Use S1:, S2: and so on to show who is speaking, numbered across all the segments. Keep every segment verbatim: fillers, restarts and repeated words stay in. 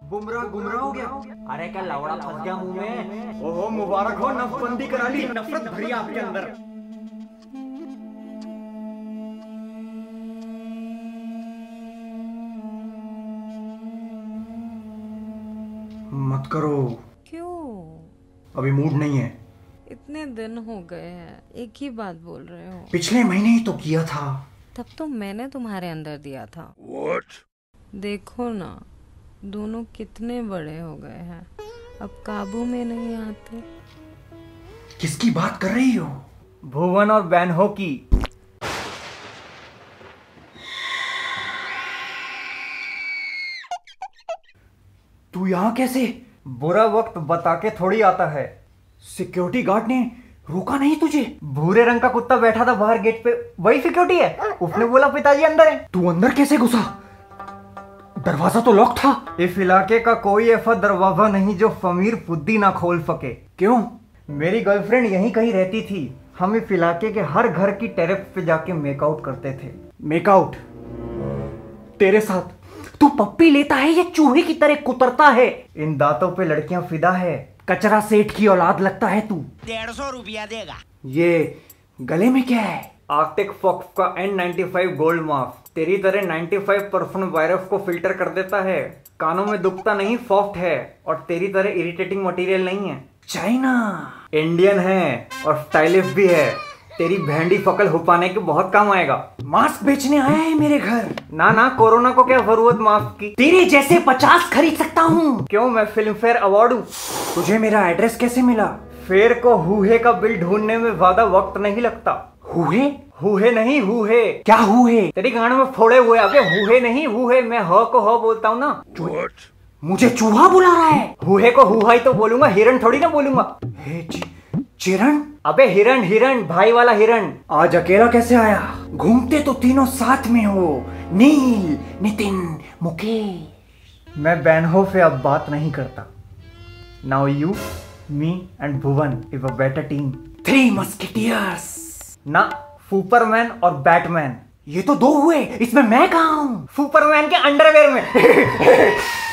S1: बुमराह गुमराह हो गया।
S2: अरे क्या लवड़ा फंस गया मुंह में।
S1: ओहो मुबारक हो, नफबंदी करा ली, नफरत भरी आपके अंदर। मत करो।
S3: क्यों?
S1: अभी मूड नहीं है।
S3: इतने दिन हो गए हैं, एक ही बात बोल रहे हो।
S1: पिछले महीने ही तो किया था।
S3: तब तो मैंने तुम्हारे अंदर दिया था।
S4: What?
S3: देखो ना, दोनों कितने बड़े हो गए हैं, अब काबू में नहीं आते।
S1: किसकी बात कर रही हो?
S2: भुवन और बैनहो की।
S1: तू यहाँ कैसे?
S2: बुरा वक्त बता के थोड़ी आता है।
S1: सिक्योरिटी गार्ड ने रोका नहीं तुझे?
S2: भूरे रंग का कुत्ता बैठा था बाहर गेट पे, वही सिक्योरिटी है। उसने बोला पिताजी अंदर है।
S1: तू अंदर कैसे घुसा? दरवाजा तो लॉक था।
S2: इस इलाके का कोई ऐसा दरवाजा नहीं जो फमीर फुद्दी ना खोल सके।
S1: क्यों?
S2: मेरी गर्लफ्रेंड यहीं कहीं रहती थी। हम इस इलाके के हर घर की टेरेस पे जाके मेकआउट करते थे।
S1: मेकआउट तेरे साथ? तू पप्पी लेता है या चूहे की तरह कुतरता है?
S2: इन दांतों पे लड़कियां फिदा है।
S1: कचरा सेठ की औलाद लगता है तू।
S4: डेढ़ सौ रुपया देगा।
S1: ये गले में क्या है?
S2: आर्टिक फॉक्स का N ninety five gold mask तेरी तरह पचानवे परसेंट वायरस को फिल्टर कर देता है। कानों में दुखता नहीं, सॉफ्ट है, और तेरी तरह इरिटेटिंग मटेरियल नहीं है।
S1: चाइना
S2: इंडियन है और स्टाइलिश भी है। तेरी भेंडी फकल हुपाने के बहुत काम आएगा।
S1: मास्क बेचने आया है मेरे घर?
S2: ना ना, कोरोना को क्या जरूरत मास्क की।
S1: तेरे जैसे पचास खरीद सकता हूँ।
S2: क्यों, मैं फिल्म फेयर अवार्ड हूँ।
S1: तुझे मेरा एड्रेस कैसे मिला?
S2: फेयर को हुए का बिल ढूंढने में ज्यादा वक्त नहीं लगता।
S1: हुए?
S2: हुए नहीं, हुए।
S1: क्या हुए?
S2: तेरी गांड में फोड़े हुए। अबे हुए नहीं, हुए। मैं ह को ह बोलता हूँ ना।
S4: What?
S1: मुझे चूहा बुला रहा है।
S2: हुए को हुआ ही तो बोलूंगा, हिरण थोड़ी ना बोलूंगा।
S1: हे चिरण?
S2: अबे हिरण, हिरण, भाई वाला हिरण।
S1: आज अकेला कैसे आया? घूमते तो तीनों साथ में हो, नील, नितिन, मुकेश।
S2: मैं बैनहो से अब बात नहीं करता। Now you, me and Bhuvan is a better team.
S1: Three musketeers.
S2: ना, सुपरमैन और बैटमैन।
S1: ये तो दो हुए, इसमें मैं कहाँ हूँ?
S2: सुपरमैन के अंडरवेयर में।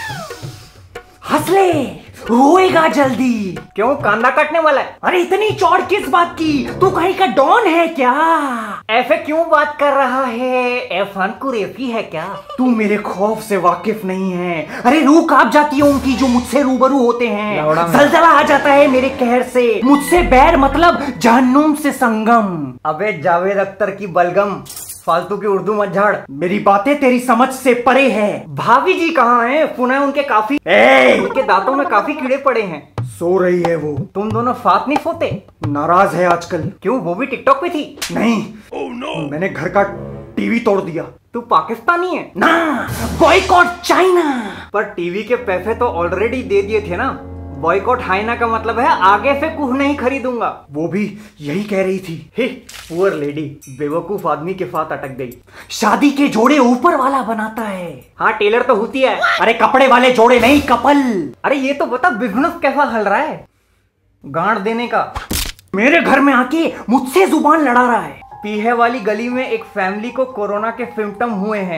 S1: हंसले, होएगा जल्दी।
S2: क्यों, कांदा काटने वाला है?
S1: अरे इतनी चौड़ किस बात की? तू कहीं का डॉन है क्या?
S2: ऐसे क्यों बात कर रहा है? एफान कुरेफी है क्या?
S1: तू मेरे खौफ से वाकिफ नहीं है। अरे रूह कांप जाती है उनकी जो मुझसे रूबरू होते हैं। जलजला आ जाता है मेरे कहर से। मुझसे बैर मतलब जहन्नुम से संगम।
S2: अबे जावेद अख्तर की बलगम, फालतू की उर्दू मत झाड़।
S1: मेरी बातें तेरी समझ से परे है।
S2: भाभी जी कहाँ हैं? सुना है उनके काफी ए! उनके दांतों में काफी कीड़े पड़े हैं।
S1: सो रही है वो।
S2: तुम दोनों साथ नहीं सोते?
S1: नाराज है आजकल।
S2: क्यों, वो भी टिकटॉक पे थी?
S1: नहीं।
S4: Oh no!
S1: मैंने घर का टीवी तोड़ दिया।
S2: तू पाकिस्तानी है
S1: ना? Boycott China.
S2: पर टीवी के पैसे तो ऑलरेडी दे दिए थे ना। बॉयकॉट हाइना का मतलब है आगे से कुछ नहीं खरीदूंगा।
S1: वो भी यही कह रही थी।
S2: हे पुअर लेडी, बेवकूफ आदमी के साथ अटक गई।
S1: शादी के जोड़े ऊपर वाला बनाता है।
S2: हाँ, टेलर तो होती है।
S1: अरे कपड़े वाले जोड़े नहीं, कपल।
S2: अरे ये तो बता, बिजनेस कैसा चल रहा है? गांड देने का।
S1: मेरे घर में आके मुझसे जुबान लड़ा रहा है।
S2: पीहे वाली गली में एक फैमिली को कोरोना के सिम्टम हुए हैं।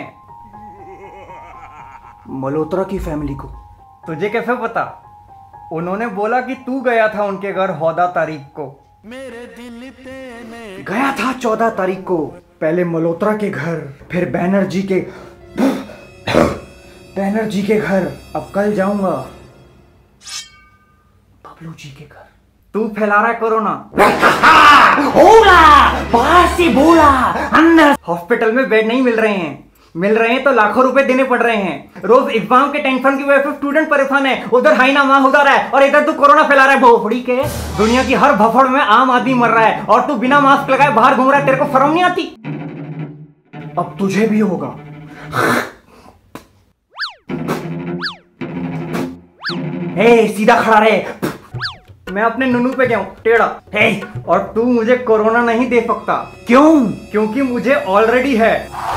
S1: मल्होत्रा की फैमिली को?
S2: तुझे कैसे पता? उन्होंने बोला कि तू गया था उनके घर चौदह तारीख को।
S4: मेरे दिल तेने
S1: गया था चौदह तारीख को। पहले मल्होत्रा के घर, फिर बैनर्जी के बैनर्जी के घर। अब कल जाऊंगा बबलू जी के घर।
S2: तू फैला रहा है कोरोना।
S1: होगा, बाहर से बोला, अंदर।
S2: हॉस्पिटल में बेड नहीं मिल रहे हैं। मिल रहे हैं तो लाखों रुपए देने पड़ रहे हैं। रोज एग्जाम के टेंशन की वजह से स्टूडेंट परेशान है। उधर हाई ना मां उधर है और इधर तू कोरोना फैला रहा है। भोफड़ी के दुनिया की हर भफड़ में आम आदमी मर रहा है और तू बिना मास्क लगाए बाहर घूम रहा है। तेरे को शर्म नहीं आती?
S1: अब तुझे भी होगा। ए, सीधा खड़ा रहे।
S2: मैं अपने नुनू पे गया हूँ टेढ़ा।
S1: हे,
S2: और तू मुझे कोरोना नहीं दे सकता।
S1: क्यों?
S2: क्योंकि मुझे ऑलरेडी है।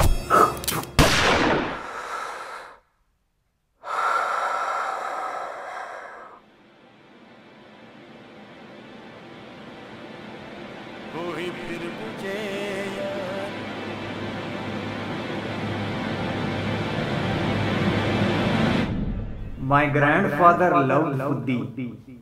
S4: कोई फिर मुझे यार।
S2: My grandfather love फुद्दी।